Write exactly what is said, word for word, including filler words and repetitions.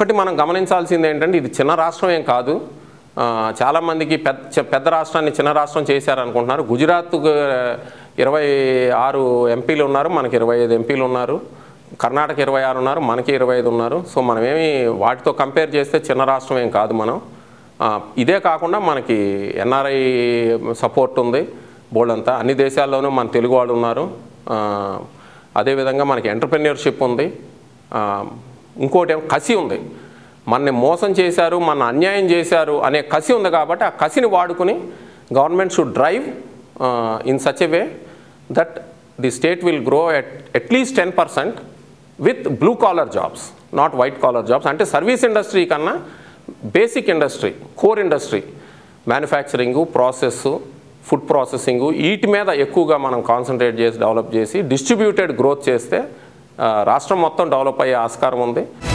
ఒకటి మనం గమనించాల్సింది ఏంటంటే ఇది చిన్న రాష్ట్రం ఏం కాదు. చాలామందికి పెద్ద పెద్ద రాష్ట్రాన్ని చిన్న రాష్ట్రం చేశారనుకుంటున్నారు. గుజరాత్ ఇరవై ఆరు ఎంపీలు ఉన్నారు, మనకి ఇరవై ఐదు ఎంపీలు ఉన్నారు. కర్ణాటక ఇరవై ఆరు ఉన్నారు, మనకి ఇరవై ఐదు ఉన్నారు. సో మనమేమి వాటితో కంపేర్ చేస్తే చిన్న రాష్ట్రం ఏం కాదు మనం. ఇదే కాకుండా మనకి ఎన్ఆర్ఐ సపోర్ట్ ఉంది బోల్డ్ అంతా. అన్ని దేశాల్లోనూ మన తెలుగు వాళ్ళు ఉన్నారు. అదేవిధంగా మనకి ఎంటర్‌ప్రెన్యూర్‌షిప్ ఉంది. ఇంకోటి ఏమో కసి ఉంది. మనని మోసం చేశారు, మన అన్యాయం చేశారు అనే కసి ఉంది. కాబట్టి ఆ కసిని వాడుకుని government should drive in such a way that the state will grow at at least ten percent with blue collar jobs, not white collar jobs. అంటే సర్వీస్ ఇండస్ట్రీ కన్నా basic industry, core industry, manufacturing, process, food processing, వీటి మీద ఎక్కువగా మనం concentrate చేసి develop చేసి distributed growth చేస్తే రాష్ట్రం మొత్తం డెవలప్ అయ్యే ఆస్కారం ఉంది.